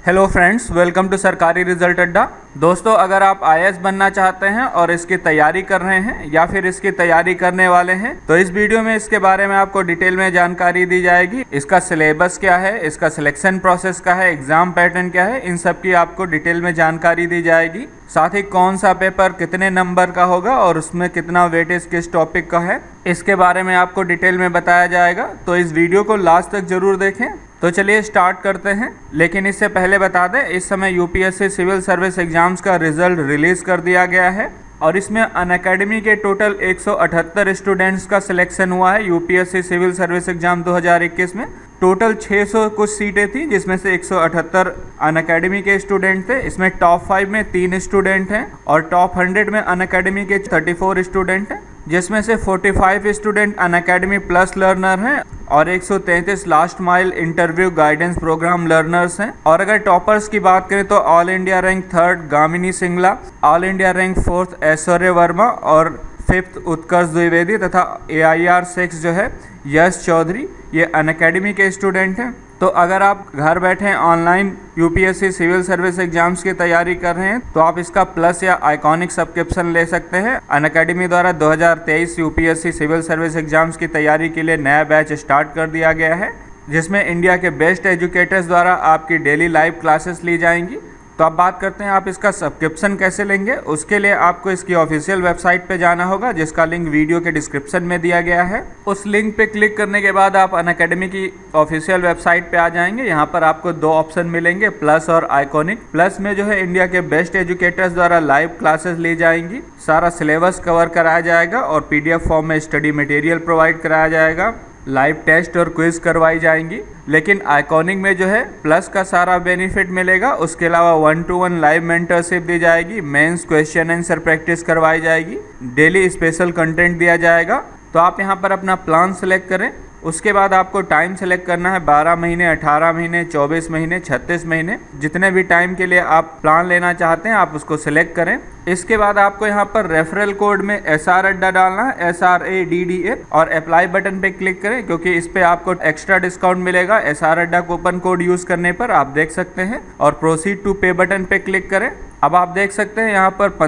Hello friends, welcome to Sarkari result Adda. दोस्तों, अगर आप आईएएस बनना चाहते हैं और इसकी तैयारी कर रहे हैं या फिर इसकी तैयारी करने वाले हैं तो इस वीडियो में इसके बारे में आपको डिटेल में जानकारी दी जाएगी। इसका सिलेबस क्या है, इसका सिलेक्शन प्रोसेस क्या है, एग्जाम पैटर्न क्या है, इन सब की आपको डिटेल में जानकारी दी जाएगी। साथ ही कौन सा पेपर कितने नंबर का होगा और उसमें कितना वेटेज किस टॉपिक का है, इसके बारे में आपको डिटेल में बताया जाएगा। तो इस वीडियो को लास्ट तक जरूर देखें। तो चलिए स्टार्ट करते हैं। लेकिन इससे पहले बता दें, इस समय यूपीएससी सिविल सर्विस एग्जाम्स का रिजल्ट रिलीज कर दिया गया है और इसमें अनअकैडमी के टोटल 178 स्टूडेंट्स का सिलेक्शन हुआ है। यूपीएससी सिविल सर्विस एग्जाम 2021 में टोटल 600 कुछ सीटें थी, जिसमें से 178 अनअकैडमी के स्टूडेंट थे। इसमें टॉप 5 में 3 स्टूडेंट हैं और टॉप 100 में अनअकैडमी के 34 स्टूडेंट हैं, जिसमें से 45 स्टूडेंट अनअकैडमी प्लस लर्नर हैं और 133 last mile interview guidance program learners हैं। और अगर टॉपर्स की बात करें तो all India rank 3 Gamini Singla, all India rank 4 Aishwarya Verma और 5th उत्कर्ष द्विवेदी तथा AIR 6 जो है यश चौधरी, ये अनअकैडमी के स्टूडेंट हैं। तो अगर आप घर बैठे online UPSC civil service exams की तैयारी कर रहे हैं तो आप इसका प्लस या आइकॉनिक सब्सक्रिप्शन ले सकते हैं। अनअकैडमी द्वारा 2023 यूपीएससी सिविल सर्विस एग्जाम्स की तैयारी के लिए नया बैच स्टार्ट कर दिया गया है, जिसमें इंडिया के बेस्ट एजुकेटर्स द्वारा आपकी डेली लाइव क्लासेस ली जाएंगी। तो अब बात करते हैं आप इसका सब्सक्रिप्शन कैसे लेंगे। उसके लिए आपको इसकी ऑफिशियल वेबसाइट पे जाना होगा, जिसका लिंक वीडियो के डिस्क्रिप्शन में दिया गया है। उस लिंक पे क्लिक करने के बाद आप अनअकैडमी की ऑफिशियल वेबसाइट पे आ जाएंगे। यहाँ पर आपको 2 ऑप्शन मिलेंगे, प्लस और आइकॉनिक। प्लस में जो है इंडिया के बेस्ट एजुकेटर्स द्वारा लाइव क्लासेस ली जाएंगी, सारा सिलेबस कवर कराया जाएगा और PDF फॉर्म में स्टडी मटेरियल प्रोवाइड कराया जाएगा, लाइव टेस्ट और क्विज करवाई जाएंगी। लेकिन आइकॉनिक में जो है प्लस का सारा बेनिफिट मिलेगा। उसके अलावा 1-to-1 लाइव मेंटरशिप दी जाएगी, मेंस क्वेश्चन आंसर प्रैक्टिस करवाई जाएगी, डेली स्पेशल कंटेंट दिया जाएगा। तो आप यहाँ पर अपना प्लान सेलेक्ट करें। उसके बाद आपको टाइम सेलेक्ट करना है, 12 महीने, 18 महीने, 24 महीने, 36 महीने, जितने भी टाइम के लिए आप प्लान लेना चाहते हैं आप उसको सिलेक्ट करें। इसके बाद आपको यहाँ पर रेफरल कोड में SR अड्डा डालना है, SRADDA, और अप्लाई बटन पे क्लिक करें क्योंकि इस पे आपको एक्स्ट्रा डिस्काउंट मिलेगा SR Adda coupon code use करने पर, आप देख सकते हैं। और प्रोसीड टू पे बटन पे क्लिक करें। अब आप देख सकते हैं यहाँ पर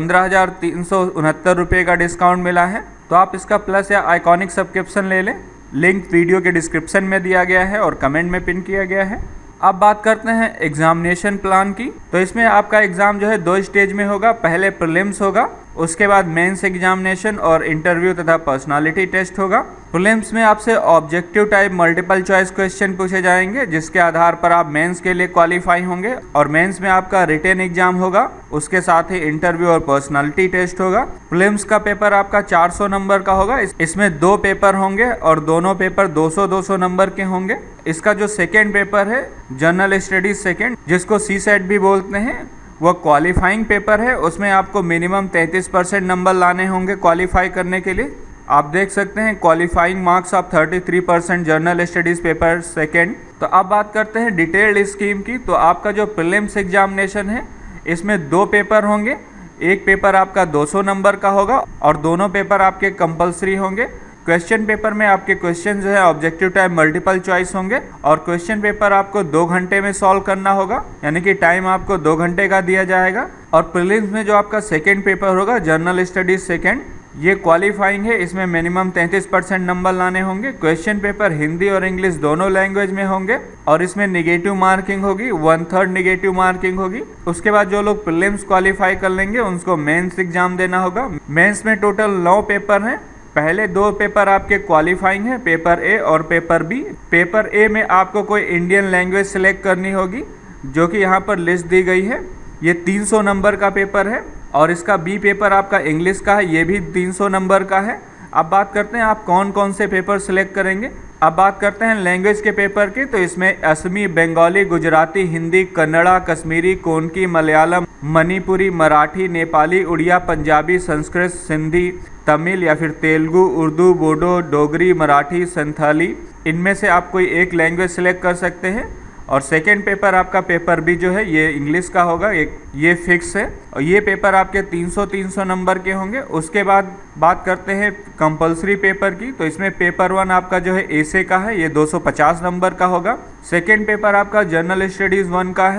15,369 रुपये का डिस्काउंट मिला है। तो आप इसका प्लस या आइकॉनिक सब्सक्रिप्शन ले लें। लिंक वीडियो के डिस्क्रिप्शन में दिया गया है और कमेंट में पिन किया गया है। अब बात करते हैं एग्जामिनेशन प्लान की। तो इसमें आपका एग्ज़ाम जो है 2 स्टेज में होगा। पहले प्रीलिम्स होगा, उसके बाद मेंस एग्जामिनेशन और इंटरव्यू तथा पर्सनालिटी टेस्ट होगा। प्रीलिम्स में आपसे objective type multiple choice question पूछे जाएंगे, जिसके आधार पर आप मेंस के लिए क्वालिफाई होंगे। और मेंस में आपका रिटन एग्जाम होगा, उसके साथ ही इंटरव्यू और पर्सनालिटी टेस्ट होगा। प्रीलिम्स का पेपर आपका 400 नंबर का होगा। इसमें 2 पेपर होंगे और दोनों पेपर 200-200 नंबर के होंगे। इसका जो सेकेंड पेपर है जनरल स्टडीज सेकेंड, जिसको CSAT भी बोलते हैं, वह क्वालिफाइंग पेपर है। उसमें आपको मिनिमम 33% नंबर लाने होंगे क्वालिफाई करने के लिए। आप देख सकते हैं qualifying marks of 33% general studies paper second. तो अब बात करते हैं डिटेल्ड स्कीम की। तो आपका जो प्रीलिम्स एग्जामिनेशन है इसमें 2 पेपर होंगे। एक पेपर आपका 200 नंबर का होगा और दोनों पेपर आपके कंपलसरी होंगे। क्वेश्चन पेपर में आपके क्वेश्चन जो है ऑब्जेक्टिव टाइप मल्टीपल चॉइस होंगे और क्वेश्चन पेपर आपको 2 घंटे में सॉल्व करना होगा, यानी कि टाइम आपको 2 घंटे का दिया जाएगा। और प्रीलिम्स में जो आपका सेकेंड पेपर होगा जनरल स्टडीज सेकेंड, ये क्वालिफाइंग है। इसमें मिनिमम 33% नंबर लाने होंगे। क्वेश्चन पेपर हिंदी और इंग्लिश दोनों लैंग्वेज में होंगे और इसमें निगेटिव मार्किंग होगी, 1/3 निगेटिव मार्किंग होगी। उसके बाद जो लोग प्रीलिम्स क्वालिफाई कर लेंगे उनको मेंस एग्जाम देना होगा। मेंस में टोटल 9 पेपर हैं। पहले 2 पेपर आपके क्वालिफाइंग है, पेपर A और पेपर B। पेपर A में आपको कोई इंडियन लैंग्वेज सिलेक्ट करनी होगी, जो कि यहाँ पर लिस्ट दी गई है। ये 300 नंबर का पेपर है। और इसका B पेपर आपका इंग्लिश का है, ये भी 300 नंबर का है। अब बात करते हैं आप कौन कौन से पेपर सिलेक्ट करेंगे। अब बात करते हैं लैंग्वेज के पेपर की। तो इसमें असमी, बंगाली, गुजराती, हिंदी, कन्नड़ा, कश्मीरी, कोंकणी, मलयालम, मणिपुरी, मराठी, नेपाली, उड़िया, पंजाबी, संस्कृत, सिंधी, तमिल या फिर तेलुगु, उर्दू, बोडो, डोगरी, मराठी, संथाली, इनमें से आप कोई एक लैंग्वेज सिलेक्ट कर सकते हैं। और सेकेंड पेपर आपका पेपर B जो है ये इंग्लिश का होगा, ये फिक्स है। और ये पेपर आपके 300-300 नंबर के होंगे। उसके बाद बात करते हैं कंपलसरी पेपर की। तो इसमें पेपर 1 आपका जो है एसे का है, ये 250 नंबर का होगा। सेकेंड पेपर आपका जनरल स्टडीज़ 1 का है,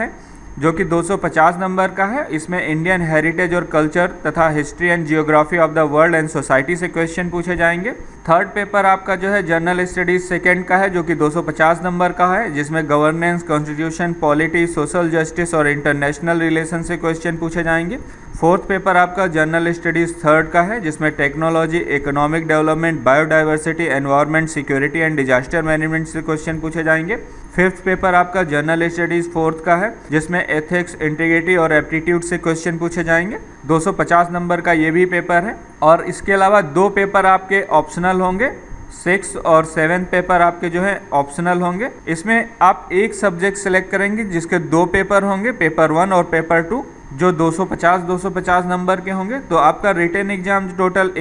जो कि 250 नंबर का है। इसमें इंडियन हेरिटेज और कल्चर तथा history and geography of the world and society से क्वेश्चन पूछे जाएंगे। थर्ड पेपर आपका जो है जनरल स्टडीज सेकेंड का है, जो कि 250 नंबर का है, जिसमें governance, constitution, polity, social justice और इंटरनेशनल रिलेशन से क्वेश्चन पूछे जाएंगे। फोर्थ पेपर आपका जनरल स्टडीज थर्ड का है, जिसमें technology, economic development, biodiversity, environment, security and disaster management से क्वेश्चन पूछे जाएंगे। फिफ्थ पेपर आपका जनरल स्टडीज फोर्थ का है, जिसमें एथिक्स, इंटीग्रिटी और एप्टीट्यूड से क्वेश्चन पूछे जाएंगे। 250 नंबर का ये भी पेपर है। और इसके अलावा 2 पेपर आपके ऑप्शनल होंगे। 6 और 7 पेपर आपके जो है ऑप्शनल होंगे। इसमें आप एक सब्जेक्ट सेलेक्ट करेंगे जिसके 2 पेपर होंगे, पेपर 1 और पेपर 2, जो 250 नंबर के होंगे। तो आपका रिटन एग्जाम टोटल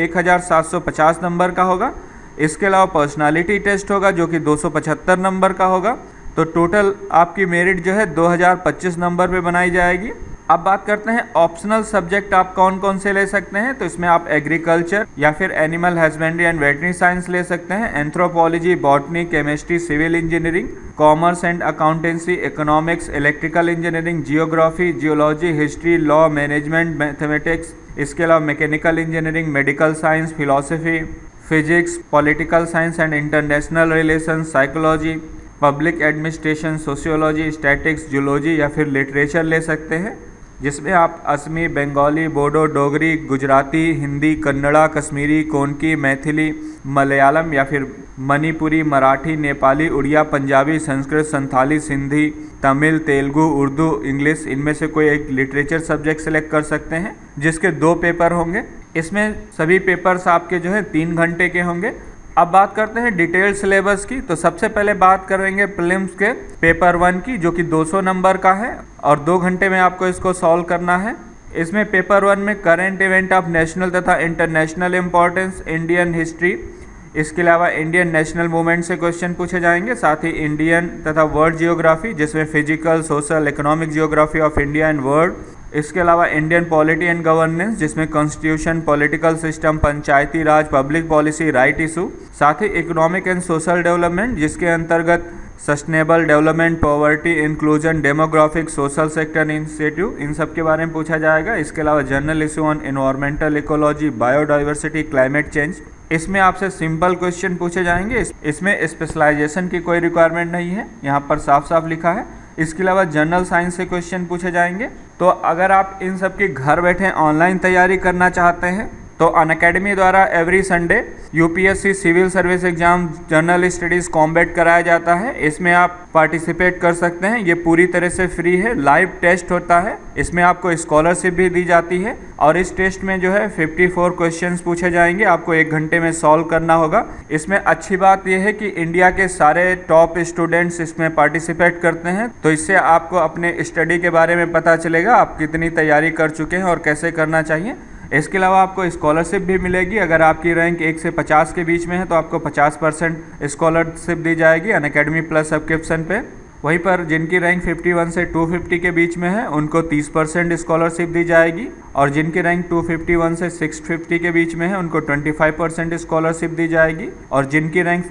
1750 नंबर का होगा। इसके अलावा पर्सनालिटी टेस्ट होगा जो कि 275 नंबर का होगा। तो टोटल आपकी मेरिट जो है 2025 नंबर पे बनाई जाएगी। अब बात करते हैं ऑप्शनल सब्जेक्ट आप कौन कौन से ले सकते हैं। तो इसमें आप एग्रीकल्चर या फिर animal husbandry and veterinary science ले सकते हैं, anthropology, botany, chemistry, civil engineering, commerce and accountancy, economics, electrical engineering, geography, geology, history, law, management, mathematics. इसके अलावा mechanical engineering, medical science, philosophy, physics, political science and international relation, psychology, public administration, sociology, statics, zoology या फिर literature ले सकते हैं, जिसमें आप असमी, बंगाली, बोडो, डोगरी, गुजराती, हिंदी, कन्नड़ा, कश्मीरी, कोंकणी, मैथिली, मलयालम या फिर मणिपुरी, मराठी, नेपाली, उड़िया, पंजाबी, संस्कृत, संथाली, सिंधी, तमिल, तेलुगु, उर्दू, इंग्लिश, इनमें से कोई एक लिटरेचर सब्जेक्ट सेलेक्ट कर सकते हैं, जिसके 2 पेपर होंगे। इसमें सभी पेपर्स आपके जो है 3 घंटे के होंगे। अब बात करते हैं डिटेल्ड सिलेबस की। तो सबसे पहले बात करेंगे प्रीलिम्स के पेपर 1 की, जो कि 200 नंबर का है और 2 घंटे में आपको इसको सॉल्व करना है। इसमें पेपर 1 में करंट इवेंट ऑफ नेशनल तथा इंटरनेशनल इंपॉर्टेंस, इंडियन हिस्ट्री, इसके अलावा इंडियन नेशनल मूवमेंट से क्वेश्चन पूछे जाएंगे। साथ ही इंडियन तथा वर्ल्ड जियोग्राफी, जिसमें physical, social, economic geography of India and world. इसके अलावा इंडियन पॉलिटी एंड गवर्नेंस, जिसमें constitution, political system, panchayati raj, public policy, right issue. साथ ही इकोनॉमिक एंड सोशल डेवलपमेंट, जिसके अंतर्गत sustainable development, poverty, inclusion, demographic, social sector initiative, इन सब के बारे में पूछा जाएगा। इसके अलावा general issue on environmental ecology, biodiversity, climate change, इसमें आपसे सिंपल क्वेश्चन पूछे जाएंगे। इसमें स्पेशलाइजेशन की कोई रिक्वायरमेंट नहीं है, यहाँ पर साफ साफ लिखा है। इसके अलावा जनरल साइंस से क्वेश्चन पूछे जाएंगे। तो अगर आप इन सब की घर बैठे ऑनलाइन तैयारी करना चाहते हैं तो अनअकैडमी द्वारा every Sunday UPSC civil service exam general studies combat कराया जाता है। इसमें आप पार्टिसिपेट कर सकते हैं। ये पूरी तरह से फ्री है, लाइव टेस्ट होता है। इसमें आपको स्कॉलरशिप भी दी जाती है और इस टेस्ट में जो है 54 क्वेश्चंस पूछे जाएंगे, आपको 1 घंटे में सॉल्व करना होगा। इसमें अच्छी बात यह है कि इंडिया के सारे टॉप स्टूडेंट्स इसमें पार्टिसिपेट करते हैं, तो इससे आपको अपने स्टडी के बारे में पता चलेगा आप कितनी तैयारी कर चुके हैं और कैसे करना चाहिए। इसके अलावा आपको स्कॉलरशिप भी मिलेगी। अगर आपकी रैंक 1 से 50 के बीच में है तो आपको 50% स्कॉलरशिप दी जाएगी अनअकैडमी प्लस सब्सक्रिप्शन पे। वहीं पर जिनकी रैंक 51 से 250 के बीच में है उनको 30% स्कॉलरशिप दी जाएगी और जिनकी रैंक 251 से 650 के बीच में है उनको 25% स्कॉलरशिप दी जाएगी और जिनकी रैंक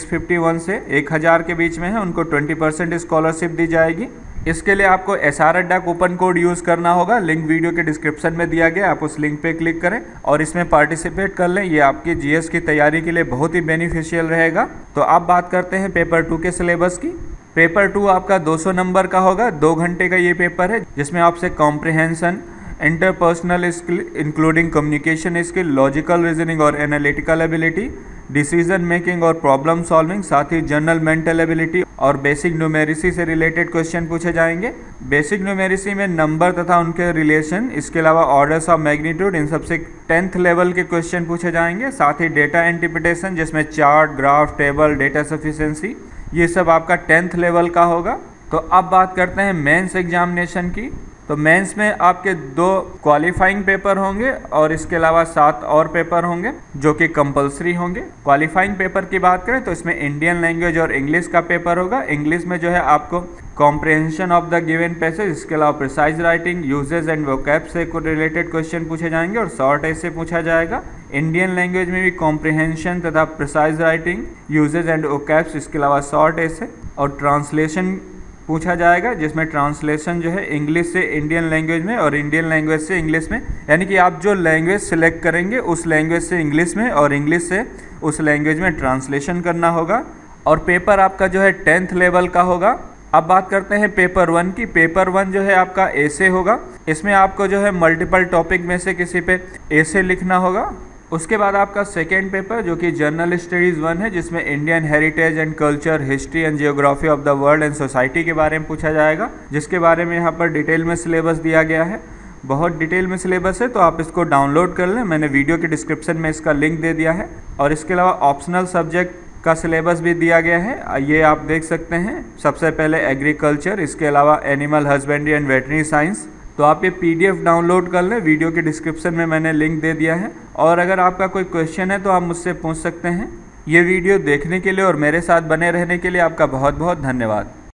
651 से 1000 के बीच में है उनको 20% स्कॉलरशिप दी जाएगी। इसके लिए आपको SR Adda coupon code use करना होगा। लिंक वीडियो के डिस्क्रिप्शन में दिया गया, आप उस लिंक पे क्लिक करें और इसमें पार्टिसिपेट कर लें। ये आपकी GS की तैयारी के लिए बहुत ही बेनिफिशियल रहेगा। तो आप बात करते हैं पेपर 2 के सिलेबस की। पेपर 2 आपका 200 नंबर का होगा, 2 घंटे का ये पेपर है, जिसमें आपसे comprehension, interpersonal skill including communication skill, logical reasoning और एनालिटिकल एबिलिटी, डिसीजन मेकिंग और प्रॉब्लम सॉल्विंग, साथ ही जनरल मेंटल एबिलिटी और बेसिक न्यूमेरिसी से रिलेटेड क्वेश्चन पूछे जाएंगे। बेसिक न्यूमेरिसी में नंबर तथा उनके रिलेशन, इसके अलावा ऑर्डर्स ऑफ मैग्नीट्यूड, इन सबसे 10th लेवल के क्वेश्चन पूछे जाएंगे। साथ ही डेटा इंटरप्रिटेशन, जिसमें chart, graph, table, data sufficiency, ये सब आपका 10th लेवल का होगा। तो अब बात करते हैं मेंस एग्जामिनेशन की। तो मेंस में आपके 2 क्वालिफाइंग पेपर होंगे और इसके अलावा 7 और पेपर होंगे जो कि कंपलसरी होंगे। क्वालिफाइंग पेपर की बात करें तो इसमें इंडियन लैंग्वेज और इंग्लिश का पेपर होगा। इंग्लिश में जो है आपको comprehension of the given passage, इसके अलावा precise writing, usage and vocab से रिलेटेड क्वेश्चन पूछे जाएंगे और शॉर्ट ऐसे पूछा जाएगा। इंडियन लैंग्वेज में भी कॉम्प्रिहेंशन तथा precise writing, usage and vocabs, इसके अलावा शॉर्ट ऐसे और ट्रांसलेशन पूछा जाएगा, जिसमें ट्रांसलेशन जो है इंग्लिश से इंडियन लैंग्वेज में और इंडियन लैंग्वेज से इंग्लिश में, यानी कि आप जो लैंग्वेज सिलेक्ट करेंगे उस लैंग्वेज से इंग्लिश में और इंग्लिश से उस लैंग्वेज में ट्रांसलेशन करना होगा। और पेपर आपका जो है 10th लेवल का होगा। अब बात करते हैं पेपर 1 की। पेपर 1 जो है आपका एसे होगा। इसमें आपको जो है मल्टीपल टॉपिक में से किसी पे एसे लिखना होगा। उसके बाद आपका सेकेंड पेपर जो कि जर्नल स्टडीज़ 1 है, जिसमें Indian heritage and culture, history and geography of the world and society के बारे में पूछा जाएगा, जिसके बारे में यहाँ पर डिटेल में सिलेबस दिया गया है। बहुत डिटेल में सिलेबस है, तो आप इसको डाउनलोड कर लें। मैंने वीडियो के डिस्क्रिप्शन में इसका लिंक दे दिया है। और इसके अलावा ऑप्शनल सब्जेक्ट का सिलेबस भी दिया गया है, ये आप देख सकते हैं। सबसे पहले एग्रीकल्चर, इसके अलावा animal husbandry and veterinary science. तो आप ये PDF डाउनलोड कर लें, वीडियो के डिस्क्रिप्शन में मैंने लिंक दे दिया है। और अगर आपका कोई क्वेश्चन है तो आप मुझसे पूछ सकते हैं। ये वीडियो देखने के लिए और मेरे साथ बने रहने के लिए आपका बहुत बहुत धन्यवाद।